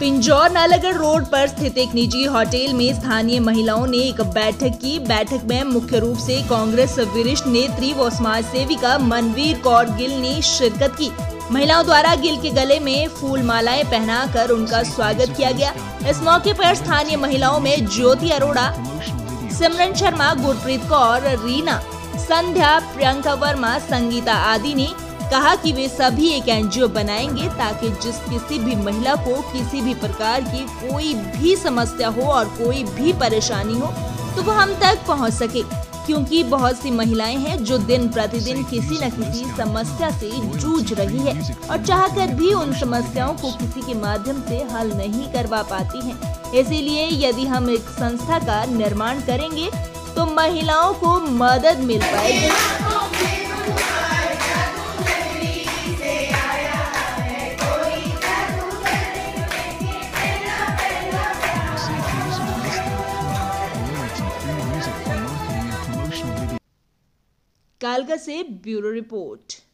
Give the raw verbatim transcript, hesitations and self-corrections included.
Pinjore Nalagarh road पर स्थित एक निजी होटल में स्थानीय महिलाओं ने एक बैठक की। बैठक में मुख्य रूप से कांग्रेस वरिष्ठ नेत्री व समाज सेविका मनवीर कौर गिल ने शिरकत की। महिलाओं द्वारा गिल के गले में फूल मालाएं पहनाकर उनका स्वागत किया गया। इस मौके पर स्थानीय महिलाओं में ज्योति अरोड़ा, सिमरन शर्मा, गुरप्रीत कौर, रीना, संध्या, प्रियंका वर्मा, संगीता आदि ने कहा कि वे सभी एक एनजीओ बनाएंगे ताकि जिस किसी भी महिला को किसी भी प्रकार की कोई भी समस्या हो और कोई भी परेशानी हो तो वो हम तक पहुंच सके, क्योंकि बहुत सी महिलाएं हैं जो दिन प्रतिदिन किसी न किसी समस्या से जूझ रही है और चाहकर भी उन समस्याओं को किसी के माध्यम से हल नहीं करवा पाती हैं। इसीलिए यदि हम एक संस्था का निर्माण करेंगे तो महिलाओं को मदद मिल पाएगी। कालका से ब्यूरो रिपोर्ट।